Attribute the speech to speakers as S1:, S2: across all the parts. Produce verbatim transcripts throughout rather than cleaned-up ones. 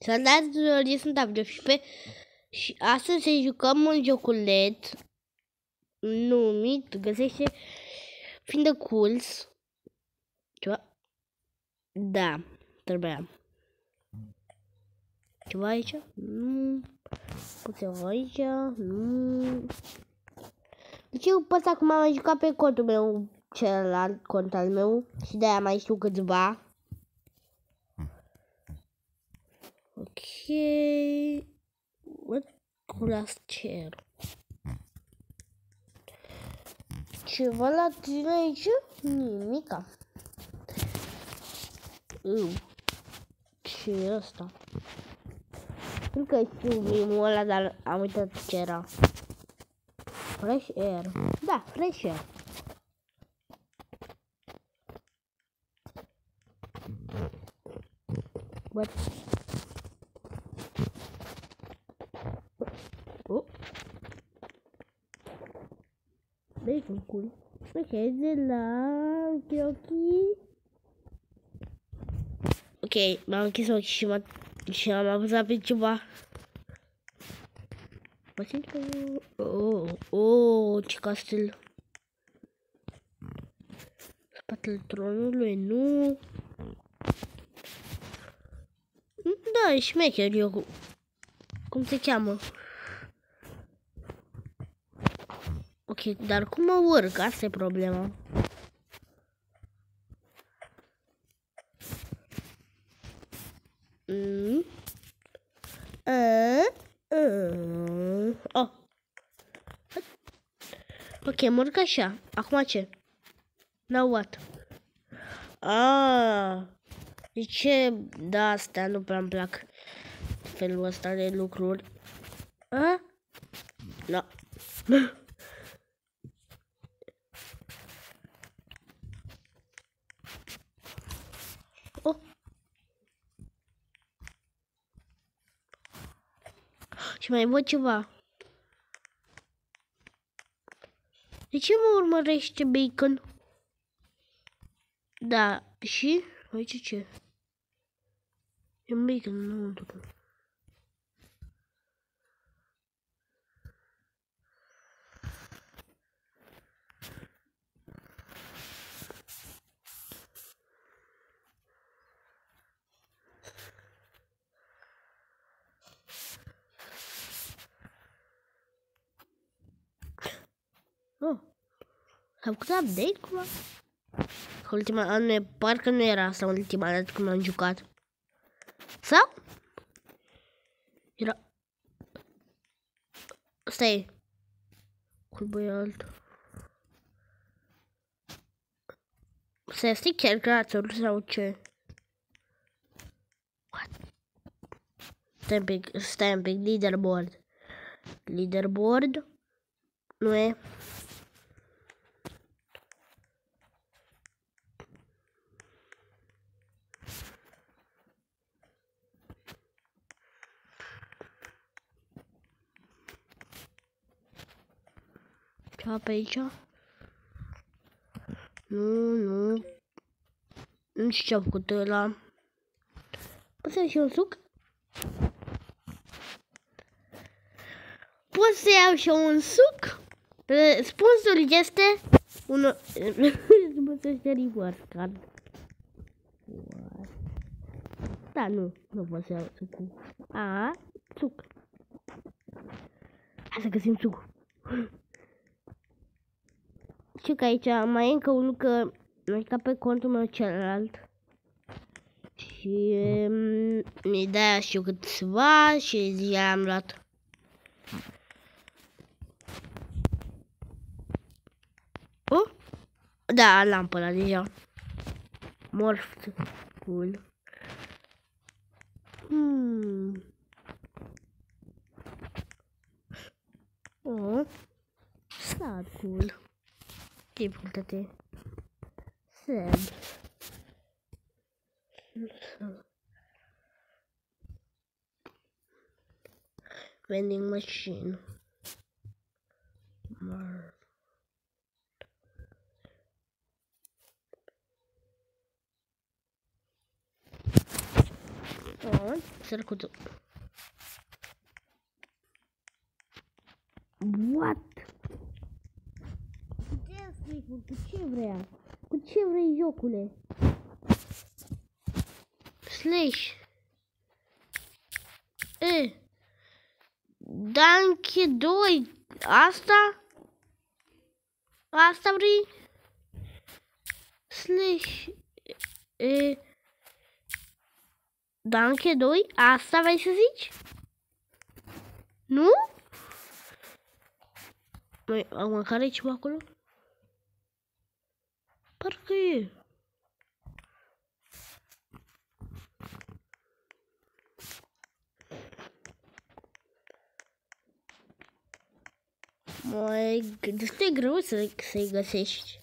S1: Salutați, eu sunt David pe și astăzi să jucăm un joculeț numit, găsește Find the Cools. Ceva? Da, trebuia. Ceva aici? Nu. Ceva aici? Nu. Deci eu pot acum am jucat pe contul meu, celălalt cont al meu și de-aia mai știu câțiva. Ok. What? Culas cer. Ceva la tine aici? Nimica. Uh. Ce e ăsta? Nu că știu mimul ăla, dar am uitat ce era. Fresh air. Da, fresh air. What? Oh. Bacon cool. Ok, de la... Ok, ok. Ok, m-am închis ochii și, m și am apăsat pe ceva. Mă simt că... Oh, oh, ce castel. Spatele tronului, nu. Da, e șmecher, eu... Cum se cheamă? Ok, dar cum mă urc? Asta e problema. Mm. Uh. Uh. Oh. Ok, mă urc așa. Acum ce? Now what? Ah. De ce? Da, astea nu prea îmi plac. Felul ăsta de lucruri. Ah? No. Oh. Și mai văd ceva. De ce mă urmărește Bacon? Da, și? Aici ce? E un Bacon, nu un tot. Oh. S-a făcut update cumva? Ultima dată, parcă nu era asta ultima dată când am jucat. Sau? Era... Stai. Culbă e alt. Stai, stai chiar creator sau ce? What? Stai un pic, stai un pic, leaderboard. Leaderboard? Nu e? Ce pe aici? Nu, nu. Nu știu ce-a făcut ăla. Poți să iau și un suc? Pot să iau și un suc? Răspunsul este... Unul... Răspunsul este reverse card. Da, nu. Nu pot să iau sucul. A, suc. Hai să găsim sucul. Știu că aici mai e încă unul că mai ca pe contul meu celălalt. Și mi de-aia știu câțiva și zi-aia am luat. Oh? Da, l-am pe ăla deja. Morphed. Cool. Hmm. Oh. Sad cool. Uite-te. Sad. Vending machine. Mar. Oh, sărcutul. What? Cu ce vrea? Cu ce vrei, jocule? Slash. E. Danke doi. Asta? Asta vrei? Slash. E. Danke doi. Asta vrei să zici? Nu? Măi, acum care e ceva acolo? Parcă e. Măi, destul de greu să, să-i găsești.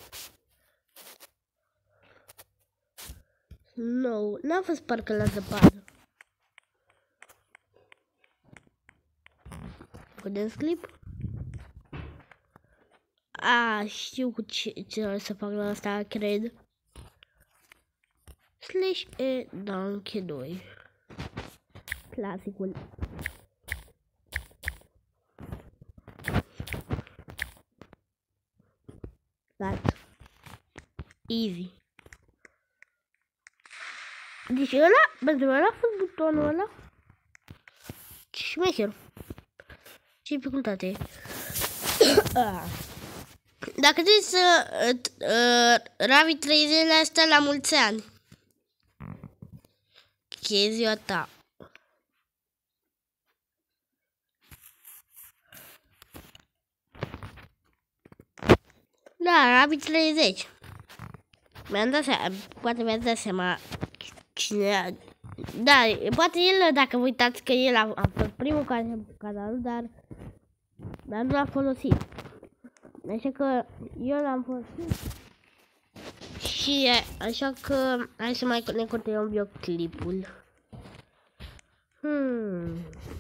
S1: Nu, n-a fost parcă la zăpadă. Putem clip? A, știu cu ce, ce să fac la asta, cred. Slash e danke doi. Clasicul. Gata. Easy. Deci ăla, pentru ăla a fost butonul ăla. Ce șmecher. Ce dificultate e. Dacă trebuie să uh, Ravi trei zile astea la mulți ani. Ce e ziua ta? Da, Ravi treizeci. Mi-am dat seama, poate mi-ați dat seama cine... Da, poate el, dacă vă uitați că el a, a fost primul canal, dar, dar nu l-a folosit. Așa că eu l-am folosit. Și așa că hai să mai ne continuăm videoclipul. Hmm.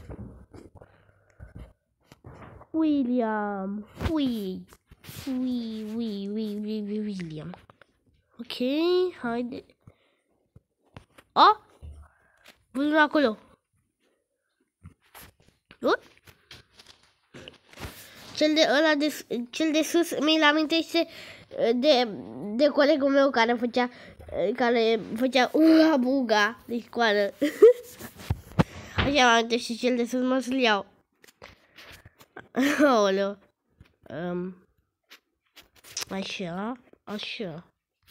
S1: William. Ui. Ui, ui, ui, ui, ui, William. Ok, haide. Oh! Văd acolo. Uh? Cel de ăla de cel de sus mi-l amintește de de colegul meu care făcea care făcea uga buga de școală. Așa mă amintește cel de sus, mă să-l iau. Aoleu. Um, așa, așa.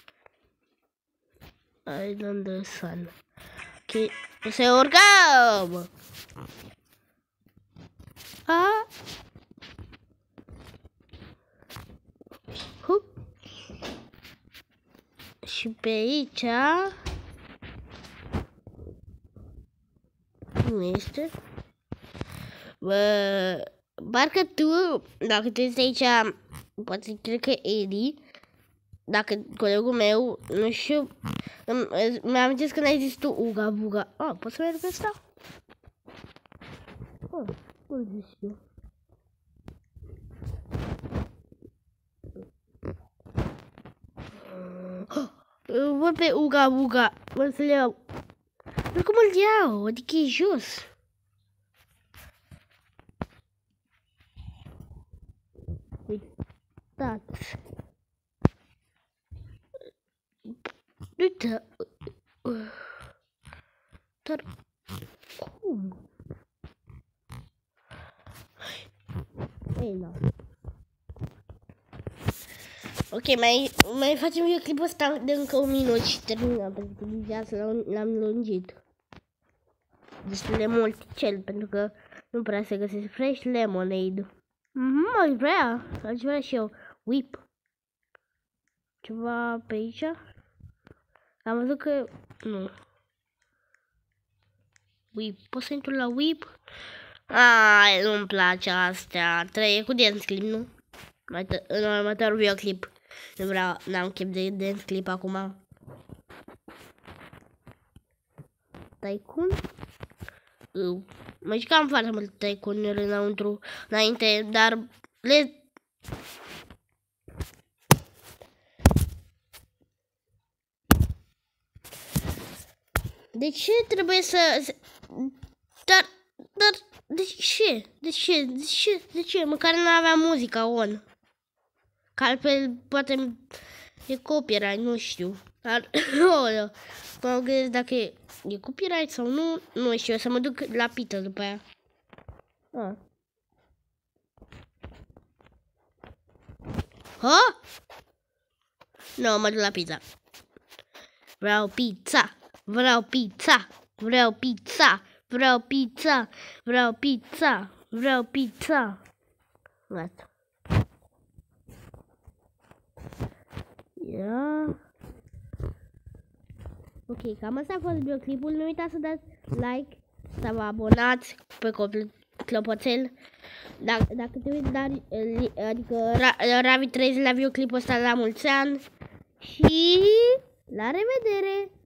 S1: Island the Sun. Ok, să urcăm! A? Hup. Și pe aici nu este. Bă, parcă tu, dacă tu ești aici, poate cred că Eli, dacă colegul meu, nu știu, mi-am zis că n-ai zis tu uga buga. Ah, poți să merg pe asta? Ah, cum zici eu? Văd pe uga buga, vă să le iau. Dar cum îl iau? Adică e jos. Uitați. Uite. Dar cum? Ei, nu. Ok, mai, mai facem eu clipul ăsta de încă un minut și terminăm, pentru că deja l-am lungit destul de mult cel, pentru că nu prea se găsesc fresh lemonade. Mhm, aș vrea, aș vrea și eu. Whip. Ceva pe aici? Am văzut că... nu. Whip. Poți să intru la whip? Ai, nu-mi place astea. Trăie cu dance clip, nu? În următorul videoclip. Nu vreau, n-am chef de dance clip acum. Tycoon? Eu. Mă jucam foarte mult Tycoon înăuntru, înainte, dar le... De ce trebuie să... Dar... Dar... De ce? De ce? De ce? De ce? Măcar nu avea muzica on. Că altfel poate e copyright, nu știu. Dar... Mă gândesc dacă e, e copyright sau nu. Nu știu, o să mă duc la pizza după aia. Ah. Ha? Nu, mă duc la pizza. Vreau pizza. Vreau pizza. Vreau pizza. Vreau pizza. Vreau pizza. Vreau pizza. Gata. Ia. Ok, cam asta a fost videoclipul. Nu uitați să dați like, să vă abonați pe clopoțel. Dacă, dacă te uiți, dar, adică Ravi trăiește la videoclipul ăsta la mulți ani. Și la revedere!